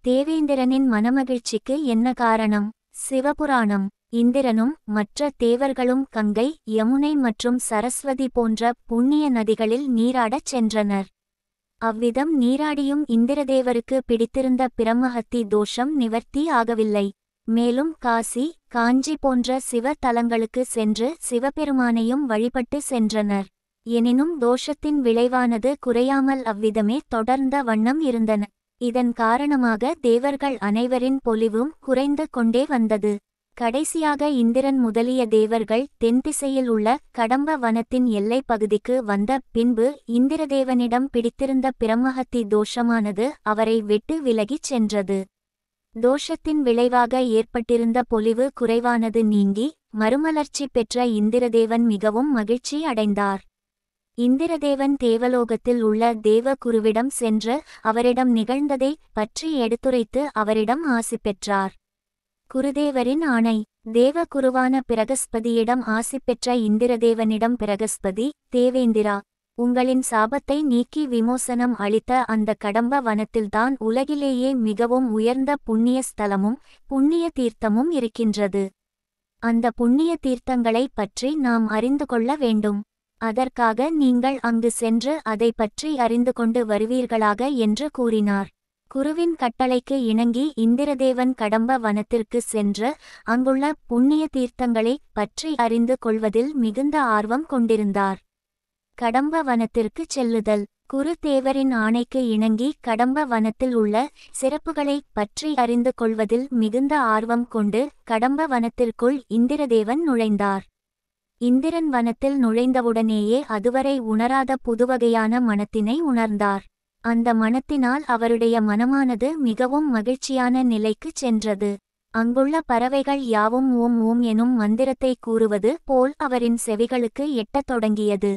தேவேந்திரனின் மனமகிழ்ச்சிக்கு என்ன காரணம்? சிவபுராணம். இந்திரனும் மற்ற தேவர்களும் கங்கை, யமுனை மற்றும் சரஸ்வதி போன்ற புண்ணிய நதிகளில் நீராடச் சென்றனர். அவ்விதம் நீராடியும் இந்திரதேவருக்கு பிடித்திருந்த பிரம்மஹத்தி தோஷம் நிவர்த்தி ஆகவில்லை. மேலும் காசி, காஞ்சி போன்ற சிவ தலங்களுக்கு சென்று சிவபெருமானையும் வழிபட்டு சென்றனர். எனினும் தோஷத்தின் விளைவானது குறையாமல் அவ்விதமே தொடர்ந்த வண்ணம் இருந்தன. இதன் காரணமாக தேவர்கள் அனைவரின் பொலிவும் குறைந்து கொண்டே வந்தது. கடைசியாக இந்திரன் முதலிய தேவர்கள் தென்திசையில் உள்ள கடம்ப வனத்தின் எல்லை பகுதிக்கு வந்த பின்பு இந்திரதேவனிடம் பிடித்திருந்த பிரம்மஹத்தி தோஷமானது அவரை விட்டு விலகிச் சென்றது. தோஷத்தின் விளைவாக ஏற்பட்டிருந்த பொலிவு குறைவானது நீங்கி மறுமலர்ச்சி பெற்ற இந்திரதேவன் மிகவும் மகிழ்ச்சி அடைந்தார். இந்திரதேவன் தேவலோகத்தில் உள்ள தேவகுருவிடம் சென்று அவரிடம் நிகழ்ந்ததை பற்றி எடுத்துரைத்து அவரிடம் ஆசி பெற்றார். குருதேவரின் ஆணை. தேவகுருவான பிரகஸ்பதியிடம் ஆசி பெற்ற இந்திரதேவனிடம் பிரகஸ்பதி, தேவேந்திரா, உங்களின் சாபத்தை நீக்கி விமோசனம் அளித்த அந்த கடம்ப வனத்தில்தான் உலகிலேயே மிகவும் உயர்ந்த புண்ணிய ஸ்தலமும் புண்ணிய தீர்த்தமும் இருக்கின்றது. அந்த புண்ணிய தீர்த்தங்களை பற்றி நாம் அறிந்து கொள்ள வேண்டும். அதற்காக நீங்கள் அங்கு சென்று அதை பற்றி அறிந்து கொண்டு வருவீர்களாக என்று கூறினார். குருவின் கட்டளைக்கு இணங்கி இந்திரதேவன் கடம்ப வனத்திற்கு சென்று அங்குள்ள புண்ணிய தீர்த்தங்களை பற்றி அறிந்து கொள்வதில் மிகுந்த ஆர்வம் கொண்டிருந்தார். கடம்ப வனத்திற்கு செல்லுதல். குரு தேவரின் ஆணைக்கு இணங்கி கடம்ப வனத்தில் உள்ள சிறப்புகளை பற்றி அறிந்து கொள்வதில் மிகுந்த ஆர்வம் கொண்டு கடம்ப வனத்திற்குள் இந்திரதேவன் நுழைந்தார். இந்திரன் வனத்தில் நுழைந்தவுடனேயே அதுவரை உணராத புதுவகையான மனத்தினை உணர்ந்தார். அந்த மனத்தினால் அவருடைய மனமானது மிகவும் மகிழ்ச்சியான நிலைக்கு சென்றது. அங்குள்ள பறவைகள் யாவும் ஓம் ஓம் எனும் மந்திரத்தை கூறுவது போல் அவரின் செவிகளுக்கு எட்டத் தொடங்கியது.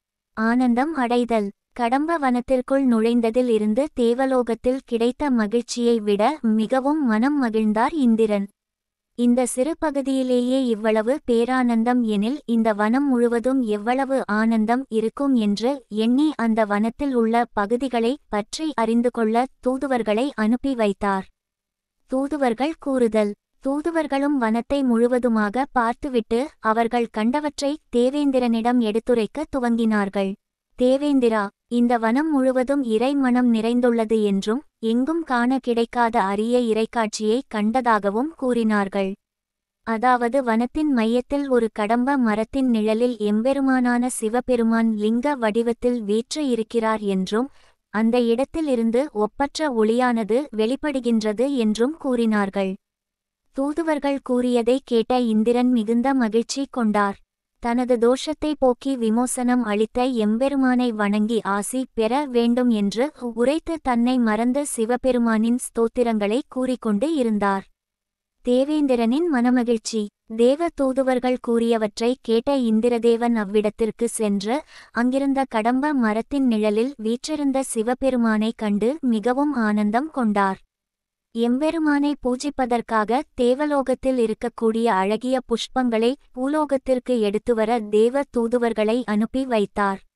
ஆனந்தம் அடைதல். கடம்ப வனத்திற்குள் நுழைந்ததில் இருந்து தேவலோகத்தில் கிடைத்த மகிழ்ச்சியை விட மிகவும் மனம் மகிழ்ந்தார் இந்திரன். இந்த சிறு பகுதியிலேயே இவ்வளவு பேரானந்தம் எனில் இந்த வனம் முழுவதும் எவ்வளவு ஆனந்தம் இருக்கும் என்று எண்ணி அந்த வனத்தில் உள்ள பகுதிகளை பற்றி அறிந்து கொள்ள தூதுவர்களை அனுப்பி வைத்தார். தூதுவர்கள் கூறுதல். தூதுவர்களும் வனத்தை முழுவதுமாக பார்த்துவிட்டு அவர்கள் கண்டவற்றை தேவேந்திரனிடம் எடுத்துரைக்க துவங்கினார்கள். தேவேந்திரா, இந்த வனம் முழுவதும் இறை மனம் நிறைந்துள்ளது என்றும் எங்கும் காண கிடைக்காத அரிய இறைக்காட்சியை கண்டதாகவும் கூறினார்கள். அதாவது வனத்தின் மையத்தில் ஒரு கடம்ப மரத்தின் நிழலில் எம்பெருமானான சிவபெருமான் லிங்க வடிவத்தில் வீற்று இருக்கிறார் என்றும் அந்த இடத்தில் இருந்து ஒப்பற்ற ஒளியானது வெளிப்படுகின்றது என்றும் கூறினார்கள். தூதுவர்கள் கூறியதை கேட்ட இந்திரன் மிகுந்த மகிழ்ச்சி கொண்டார். தனது தோஷத்தை போக்கி விமோசனம் அளித்த எம்பெருமானை வணங்கி ஆசி பெற வேண்டும் என்று உரைத்து தன்னை மறந்து சிவபெருமானின் ஸ்தோத்திரங்களை கூறிக்கொண்டு இருந்தார். தேவேந்திரனின் மனமகிழ்ச்சி. தேவ தூதுவர்கள் கூறியவற்றை கேட்ட இந்திரதேவன் அவ்விடத்திற்கு சென்று அங்கிருந்த கடம்ப மரத்தின் நிழலில் வீற்றிருந்த சிவபெருமானை கண்டு மிகவும் ஆனந்தம் கொண்டார். எம்பெருமானை பூஜிப்பதற்காக தேவலோகத்தில் இருக்கக்கூடிய அழகிய புஷ்பங்களை பூலோகத்திற்கு எடுத்துவர தேவ தூதுவர்களை அனுப்பி வைத்தார்.